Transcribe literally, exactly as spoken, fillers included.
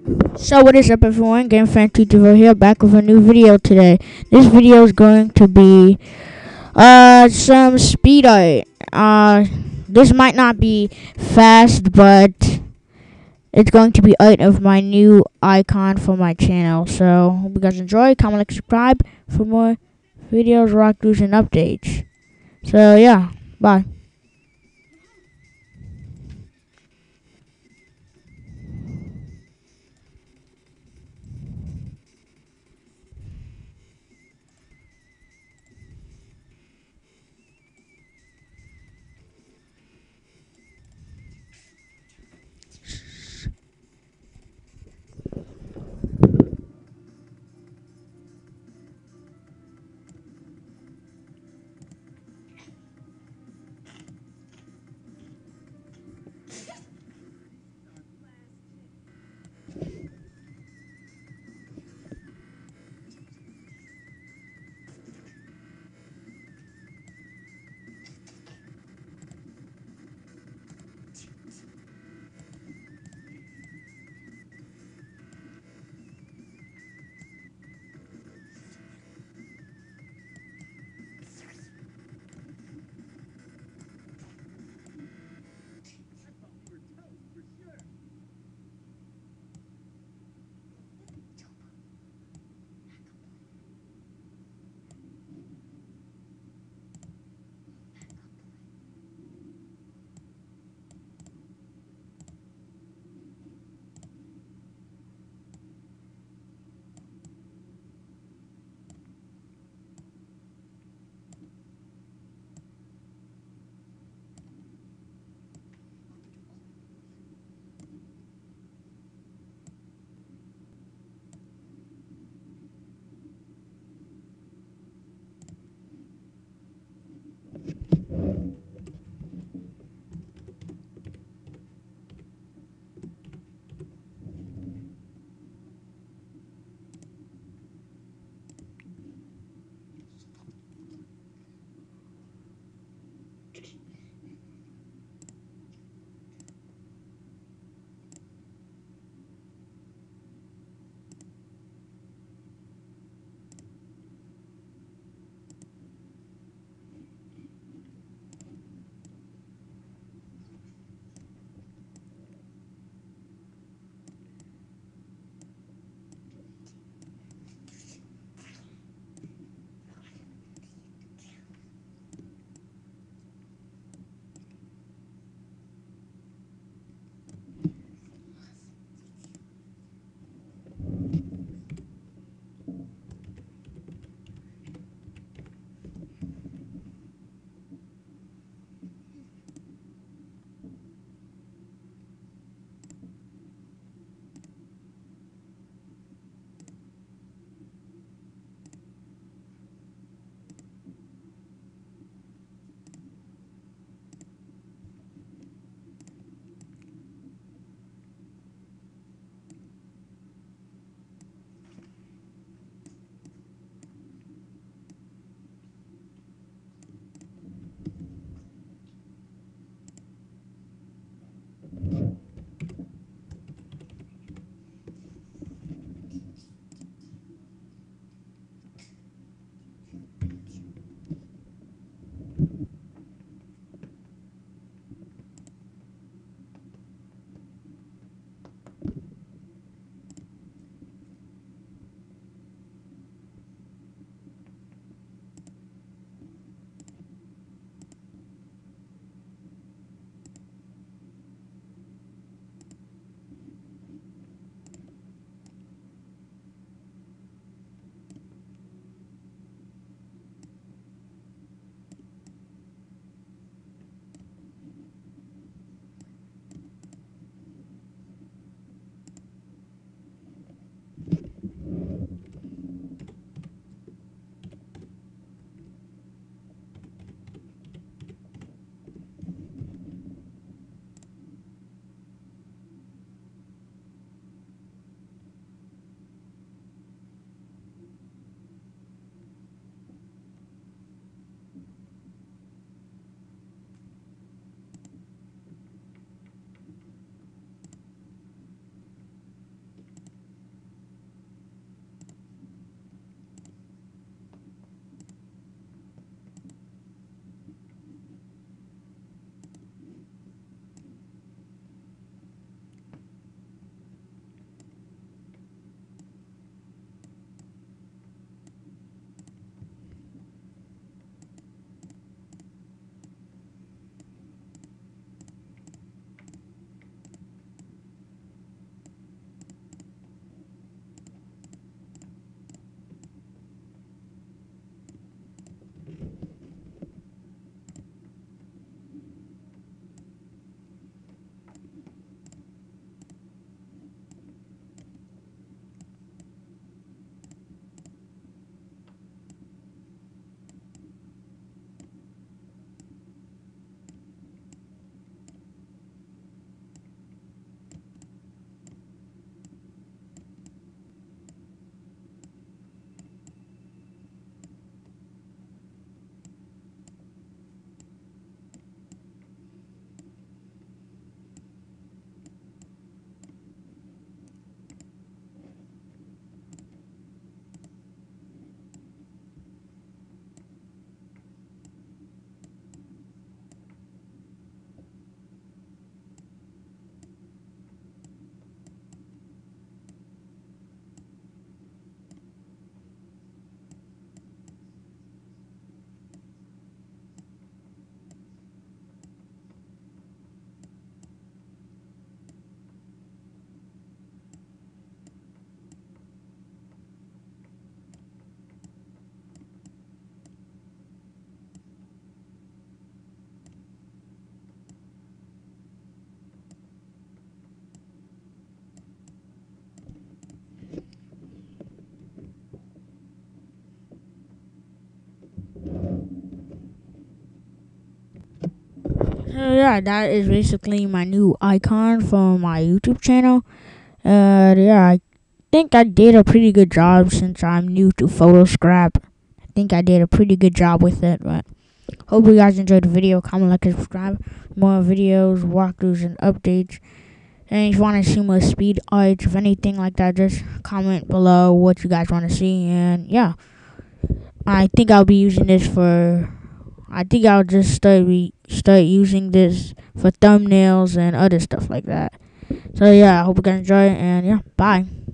So what is up everyone, Game Fan Teacher here, back with a new video today. This video is going to be uh some speed art. Uh this might not be fast, but it's going to be art of my new icon for my channel. So hope you guys enjoy, comment, like, subscribe for more videos, rock news and updates. So yeah, bye. So yeah, that is basically my new icon for my YouTube channel. Uh, yeah, I think I did a pretty good job since I'm new to Photoscrap. I think I did a pretty good job with it, but hope you guys enjoyed the video. Comment, like, and subscribe. More videos, walkthroughs, and updates. And if you want to see more speed arts, if anything like that, just comment below what you guys want to see. And yeah, I think I'll be using this for. I think I'll just start re- start using this for thumbnails and other stuff like that. So yeah, I hope you guys enjoy it. And yeah, bye.